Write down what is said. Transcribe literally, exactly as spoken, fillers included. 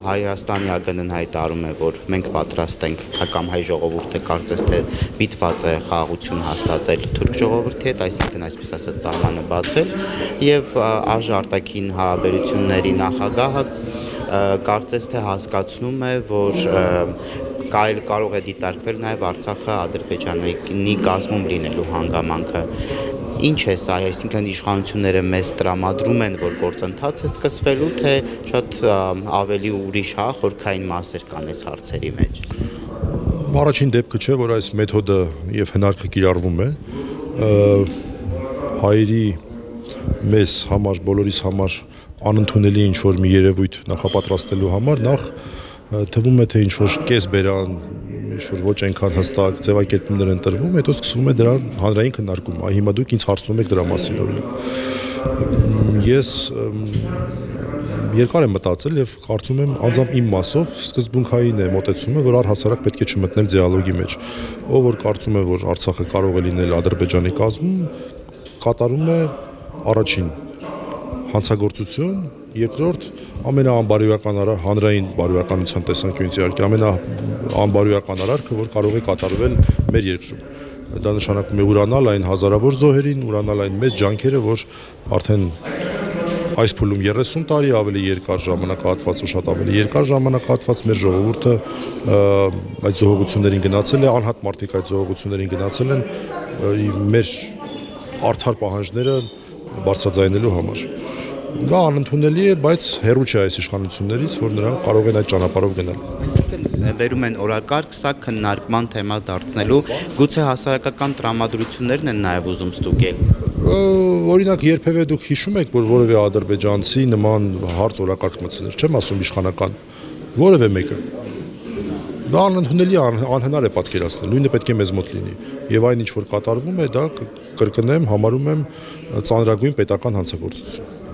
Հայաստանի ԱԳՆ-ն հայտարարում է, որ մենք պատրաստ ենք կամ հայ ժողովուրդը կարծես թե միտված է խաղաղություն հաստատել թուրք ժողովրդի հետ, այսինքն այսպես ասած սահմանը բացել, եւ ԱԺ-արտաքին հարաբերությունների նախագահը կարծես թե հասկացնում է, որ կարող է դիտարկվել նաև Արցախը Ադրբեջանի կազմում լինելու հանգամանքը։ Ինչ է սա, այսինքն իշխանությունները մեզ տրամադրում են, որ գործընթաց է սկսվելու, թե շատ ավելի ուրիշ հա խորքային մասեր կան այս հարցերի մեջ։ Առաջին դեպքը չէ, որ այս մեթոդը եւ հնարքը կիրառվում է հայերի մեզ համար, բոլորիս համար անընդունելի ինչ որ մի երևույթ նախապատրաստելու համար, նախ թվում է թե ինչ որ կես բերան, ինչ որ ոչ այնքան հստակ ձևակերպումներ են տրվում, հետո սկսվում է դրա հանրային քննարկում։ Այ հիմա դուք ինձ հարցնում եք դրա մասին օրինակ։ Ես երկար եմ մտածել եւ կարծում եմ անձամբ իմ մասով սկզբունքային է մոտեցումը, որ առհասարակ պետք է չմտնել դիալոգի մեջ։ Ով որ կարծում է, որ Արցախը կարող է լինել Ադրբեջանի կազմում, կատարում է առաջին հանցագործություն, երկրորդ ամենաանբարոյական արար հանրային բարոյականության տեսանկյունից իհարկե ամենաանբարոյական արարքը, որ կարող է կատարվել մեր երկրում։ Դա նշանակում է ուրանալ այն հազարավոր զոհերին, ուրանալ այն մեծ ջանքերը, որ արդեն այս փուլում երեսուն տարի ավելի երկար ժամանակահատված ու շատ ավելի երկար ժամանակահատված մեր ժողովուրդը այդ զոհողություններին գնացել է, անհատ մարդիկ այդ զոհողություններին գնացել են մեր արդար պահանջները բարձրաձայնելու համար։ Դա անընդունելի է, բայց հեռու չէ այս իշխանություններից, որ նրանք կարող են այդ ճանապարհով գնալ։ Այսինքն վերում են օրակարգ, սա քննարկման թեմա դարձնելու, գուցե հասարակական տրամադրություններն են նաև ուզում ստուգել։ Օրինակ երբևէ դուք հիշում եք, որ որևէ ադրբեջանցի նման հարց օրակարգ մտցներ, չեմ ասում իշխանական, որևէ մեկը։ Դա անընդունելի անհնար է պատկերացնել, նույնը պետք է մեզ մոտ լինի։ Եվ այն ինչ որ կատարվում է, դա կրկնեմ, համարում եմ ծանրագույն պետական հանցագործություն։